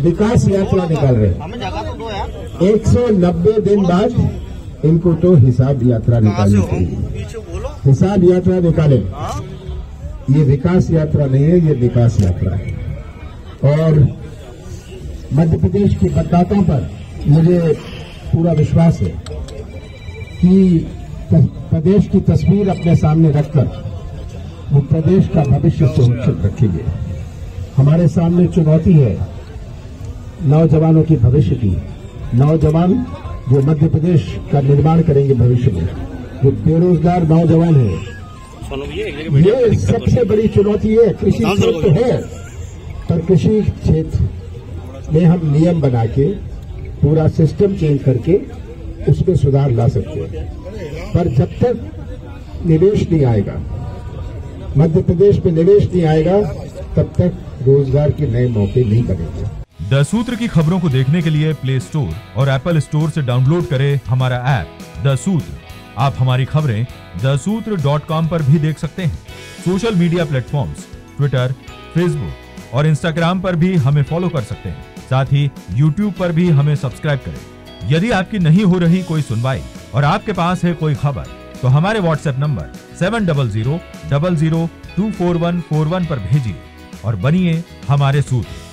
विकास यात्रा निकाल रहे हैं। 190 दिन बाद इनको तो हिसाब यात्रा निकालनी चाहिए। हिसाब यात्रा निकाले। ये विकास यात्रा नहीं है, ये विकास यात्रा है। और मध्य प्रदेश के मतदाताओं पर मुझे पूरा विश्वास है कि प्रदेश की तस्वीर अपने सामने रखकर वो प्रदेश का भविष्य सुरक्षित रखेंगे। हमारे सामने चुनौती है नौजवानों की भविष्य की। नौजवान जो मध्य प्रदेश का निर्माण करेंगे भविष्य में, जो बेरोजगार नौजवान है, ये सबसे बड़ी चुनौती है। कृषि क्षेत्र तो है, पर कृषि क्षेत्र में हम नियम बना के पूरा सिस्टम चेंज करके उसमें सुधार ला सकते हैं। पर जब तक निवेश नहीं आएगा, मध्य प्रदेश में निवेश नहीं आएगा, तब तक रोजगार के नए मौके नहीं बनेंगे। द सूत्र की खबरों को देखने के लिए प्ले स्टोर और एप्पल स्टोर से डाउनलोड करें हमारा ऐप द सूत्र। आप हमारी खबरें thesutra.com पर भी देख सकते हैं। Social media platforms Twitter, Facebook और इंस्टाग्राम पर भी हमें फॉलो कर सकते हैं। साथ ही यूट्यूब पर भी हमें सब्सक्राइब करें। यदि आपकी नहीं हो रही कोई सुनवाई और आपके पास है कोई खबर, तो हमारे व्हाट्सएप नंबर 700000241441 पर भेजिए और बनिए हमारे सूत्र।